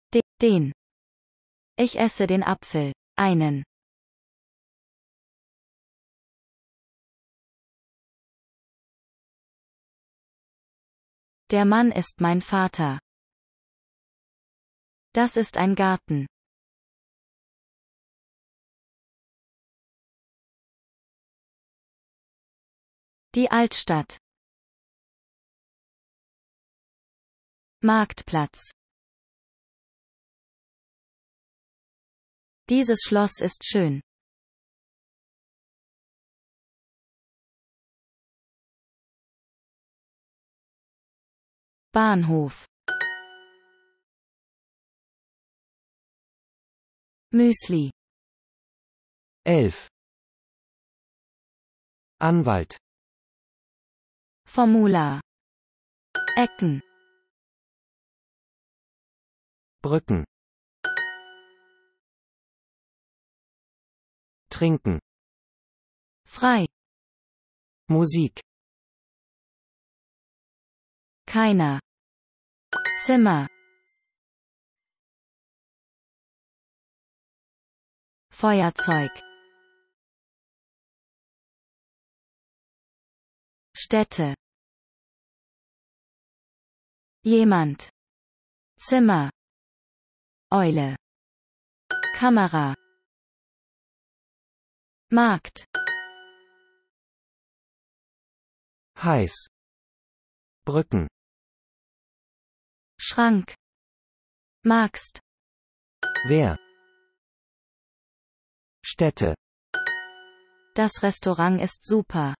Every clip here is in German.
Den. Ich esse den Apfel. Einen. Der Mann ist mein Vater. Das ist ein Garten. Die Altstadt. Marktplatz. Dieses Schloss ist schön. Bahnhof. Müsli. 11. Anwalt. Formular. Ecken. Brücken. Trinken. Frei. Musik. Keiner. Zimmer. Feuerzeug. Städte. Jemand. Zimmer. Eule. Kamera. Markt. Heiß. Brücken. Schrank. Magst. Wer. Städte. Das Restaurant ist super.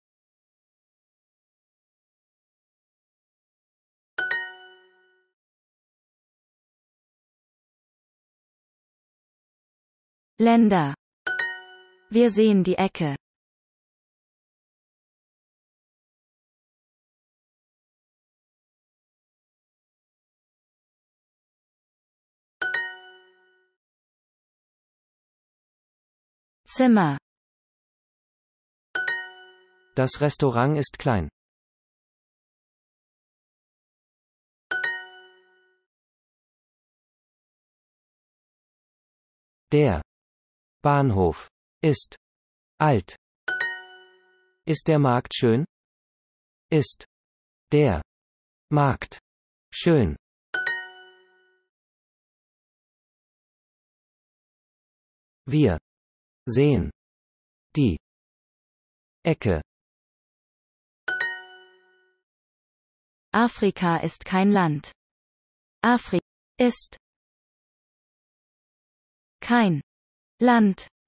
Länder. Wir sehen die Ecke. Zimmer. Das Restaurant ist klein. Der Bahnhof ist alt. Ist der Markt schön? Ist der Markt schön? Wir sehen die Ecke. Afrika ist kein Land. Afrika ist kein Land.